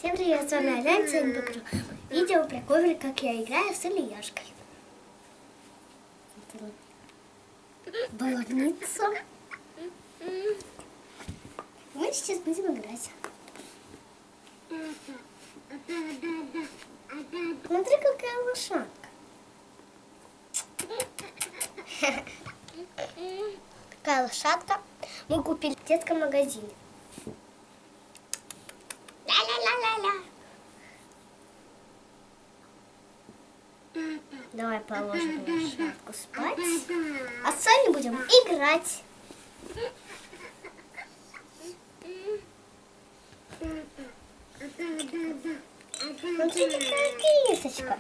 Всем привет, с вами Аля, сегодня покажу видео про коврик, как я играю с Ильяшкой. Баловница. Мы сейчас будем играть. Смотри, какая лошадка. Такая лошадка мы купили в детском магазине. Ля-ля-ля-ля-ля. Давай положим лошадку спать, а сами будем играть. Смотри, какая кисочка.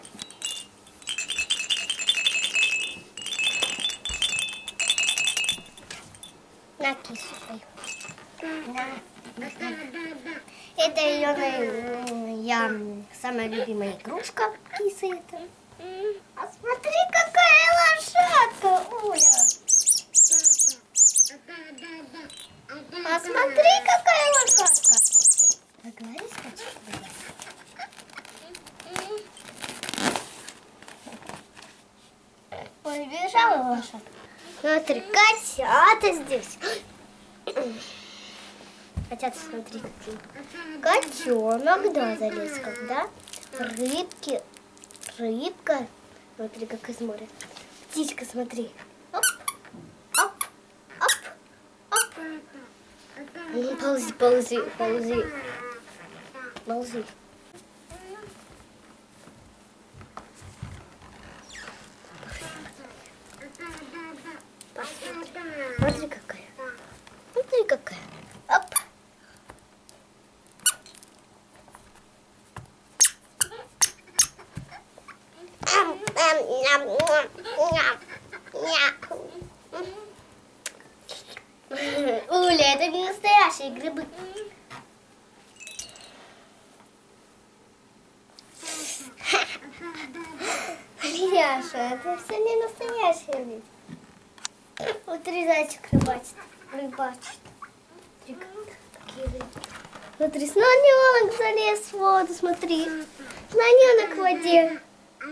На кису твою. Это ее самая любимая игрушка. Киса это. А смотри, какая лошадка, Оля. А смотри, какая лошадка. Поговори с котиком. Ой, бежала лошадка. Смотри, котята здесь. Котята, смотри, какие. Котенок, да, залез, когда. Рыбки. Рыбка. Смотри, как из моря. Птичка, смотри. Оп, оп, оп, оп. Ну, ползи, ползи, ползи. Ползи. Смотри, какая. Смотри, какая. Оп. Уля, это не настоящие грибы. Ильяша, это все не настоящие ведь. Смотри, зайчик рыбачит. Смотри, какие рыбы. Смотри, слоненок залез в воду, смотри. Слоненок в воде.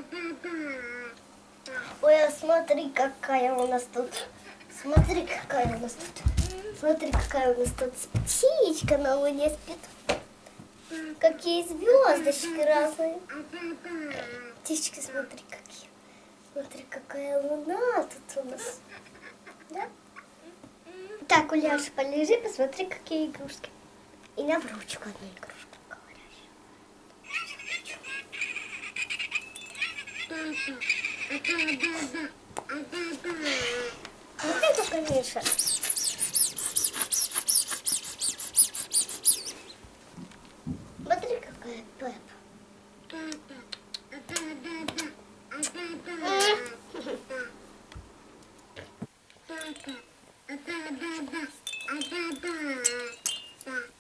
Ой, а смотри, какая у нас тут. Смотри, какая у нас тут. Смотри, какая у нас тут птичка на луне спит. Какие звездочки разные. Птички, смотри, какие. Смотри, какая луна тут у нас. Да? Так, Уляша, полежи, посмотри, какие игрушки. И на ручку одну игрушку говорящую. Смотри, какая Миша. Смотри, какая Пеппа.